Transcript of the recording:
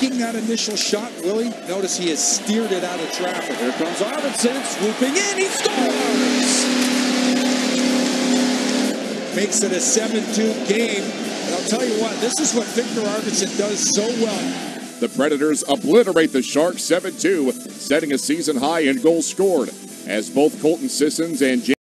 taking that initial shot, Willie. Notice he has steered it out of traffic. Here comes Arvidsson, swooping in, he scores! Makes it a 7-2 game. And I'll tell you what, this is what Viktor Arvidsson does so well. The Predators obliterate the Sharks 7-2, setting a season high in goals scored, as both Colton Sissons and